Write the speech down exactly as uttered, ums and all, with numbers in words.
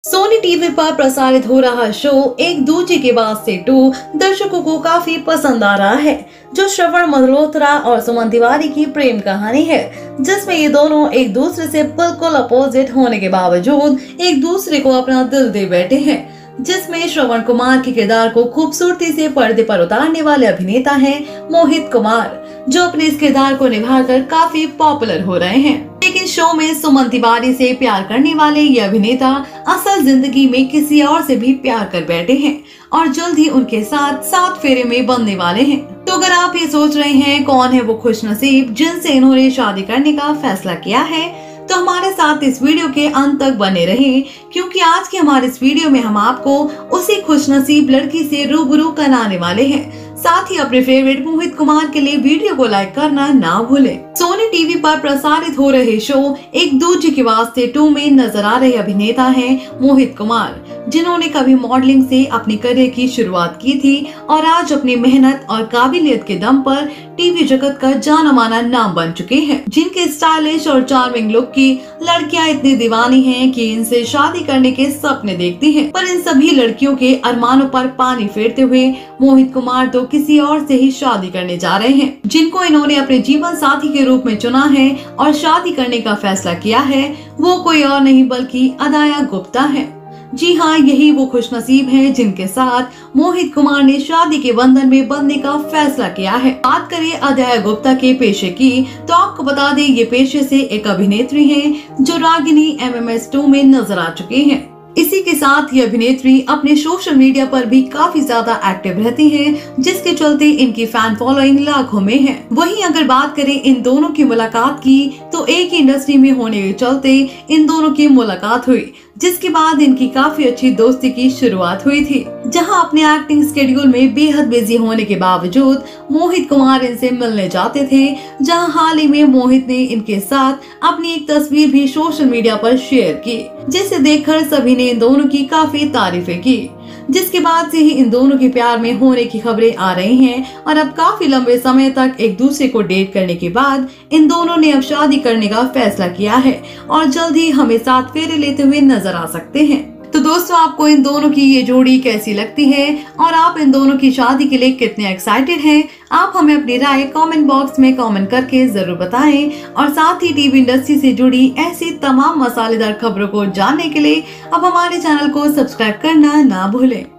Sony TV पर प्रसारित हो रहा शो एक दूजे के वास्ते टू दर्शकों को काफी पसंद आ रहा है, जो श्रवण मल्होत्रा और सुमन तिवारी की प्रेम कहानी है, जिसमें ये दोनों एक दूसरे से बिल्कुल अपोजिट होने के बावजूद एक दूसरे को अपना दिल दे बैठे हैं। जिसमें श्रवण कुमार के किरदार को खूबसूरती से पर्दे पर उतारने वाले अभिनेता हैं मोहित कुमार, जो अपने इस किरदार को निभाकर काफी पॉपुलर हो रहे हैं। लेकिन शो में सुमन तिवारी से प्यार करने वाले ये अभिनेता असल जिंदगी में किसी और से भी प्यार कर बैठे हैं और जल्द ही उनके साथ सात फेरे में बनने वाले हैं। तो अगर आप ये सोच रहे हैं कौन है वो खुशनसीब जिनसे इन्होंने शादी करने का फैसला किया है, तो हमारे साथ इस वीडियो के अंत तक बने रहें, क्योंकि आज के हमारे इस वीडियो में हम आपको उसी खुशनसीब लड़की से रूबरू कराने वाले हैं। साथ ही अपने फेवरेट मोहित कुमार के लिए वीडियो को लाइक करना ना भूलें। सोनी टीवी पर प्रसारित हो रहे शो एक दूजे के वास्ते टू में नजर आ रहे अभिनेता हैं मोहित कुमार, जिन्होंने कभी मॉडलिंग से अपनी करियर की शुरुआत की थी और आज अपनी मेहनत और काबिलियत के दम पर टीवी जगत का जाना माना नाम बन चुके हैं। जिनके स्टाइलिश और चार्मिंग लुक की लड़कियां इतनी दीवानी हैं कि इनसे शादी करने के सपने देखती हैं। पर इन सभी लड़कियों के अरमानों पर पानी फेरते हुए मोहित कुमार तो किसी और से ही शादी करने जा रहे हैं, जिनको इन्होंने अपने जीवन साथी के रूप में चुना है और शादी करने का फैसला किया है। वो कोई और नहीं बल्कि अदाया गुप्ता है। जी हाँ, यही वो खुशनसीब हैं जिनके साथ मोहित कुमार ने शादी के बंधन में बंधने का फैसला किया है। बात करें अदाया गुप्ता के पेशे की, तो आपको बता दें ये पेशे से एक अभिनेत्री हैं जो Ragini M M S two में नजर आ चुकी हैं। इसी के साथ ये अभिनेत्री अपने सोशल मीडिया पर भी काफी ज्यादा एक्टिव रहती हैं, जिसके चलते इनकी फैन फॉलोइंग लाखों में है। वहीं अगर बात करें इन दोनों की मुलाकात की, तो एक ही इंडस्ट्री में होने के चलते इन दोनों की मुलाकात हुई, जिसके बाद इनकी काफी अच्छी दोस्ती की शुरुआत हुई थी। जहां अपने एक्टिंग स्केड्यूल में बेहद बिजी होने के बावजूद मोहित कुमार इनसे मिलने जाते थे। जहां हाल ही में मोहित ने इनके साथ अपनी एक तस्वीर भी सोशल मीडिया पर शेयर की, जिसे देखकर सभी ने इन दोनों की काफी तारीफें की। जिसके बाद से ही इन दोनों के प्यार में होने की खबरें आ रही हैं और अब काफी लंबे समय तक एक दूसरे को डेट करने के बाद इन दोनों ने अब शादी करने का फैसला किया है और जल्द ही हमें साथ फेरे लेते हुए नजर आ सकते हैं। तो दोस्तों, आपको इन दोनों की ये जोड़ी कैसी लगती है और आप इन दोनों की शादी के लिए कितने एक्साइटेड हैं? आप हमें अपनी राय कमेंट बॉक्स में कमेंट करके जरूर बताएं और साथ ही टीवी इंडस्ट्री से जुड़ी ऐसी तमाम मसालेदार खबरों को जानने के लिए अब हमारे चैनल को सब्सक्राइब करना ना भूलें।